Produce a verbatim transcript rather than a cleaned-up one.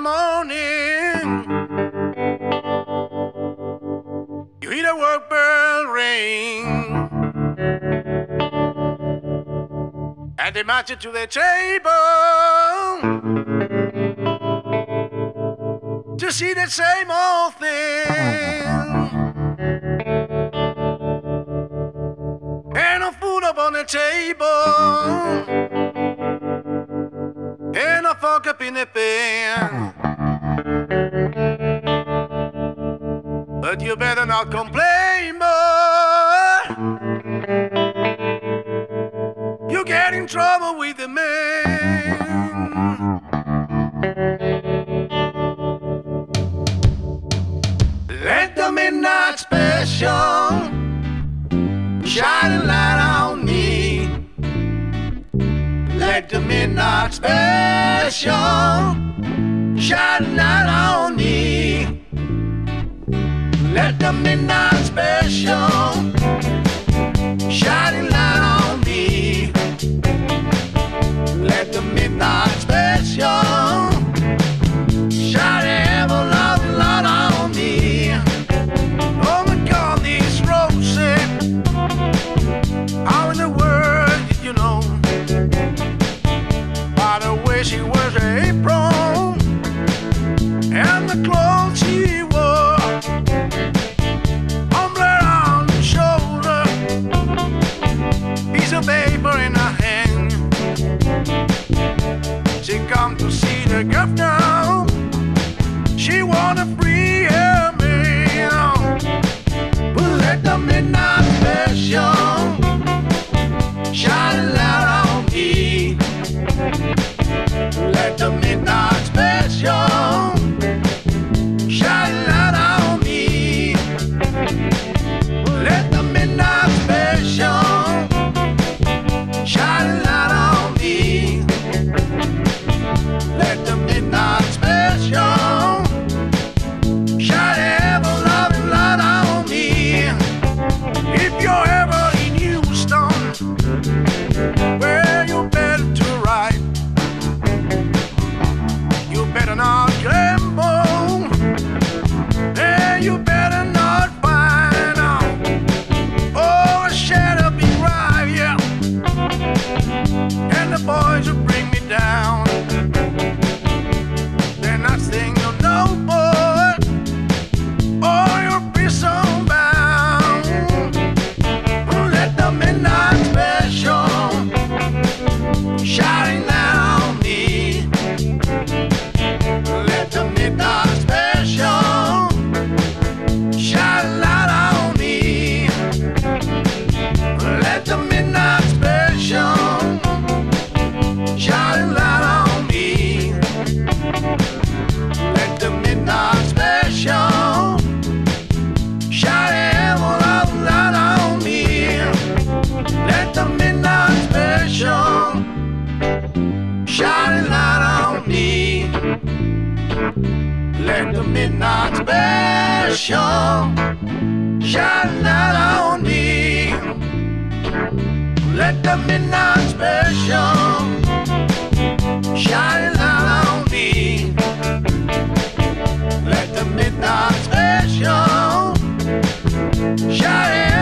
morning, you hear the work bell ring, and they march you to the table to see the same old thing. And no food up on the table, and a fork up in the pan. But you better not complain, boy. You get in trouble with the man. Let the midnight special shine a light on me. Let the midnight special shine a light on me. Let the midnight special shine a light on me. Let the midnight special shine a light on me. Oh my God, these roses, how in the world did you know? By the way she wears her apron and the clothes she wore, umbrella on the shoulder, piece of paper in her hand. She come to see the governor. She wanna free her man. But let the midnight special shine a light on me. Let the midnight special shine a light on me. Let the midnight special shine a light on me. Let the midnight special shine a loving light on me. If you're ever in Houston, well, you better do right. You better not gamble, and you better not find out. Oh, shut up and drive, yeah. And the boys will bring me down. They're not saying no, no, boy. Oh, you're prison bound. Let the midnight special shine light on me. Let the midnight special shine light on me. Let the midnight special shine light on me. Let the midnight special shine light on me. Let the midnight special shine light on me. Let the midnight special shine light on me. Let the midnight special shine light on me. Let the midnight special shine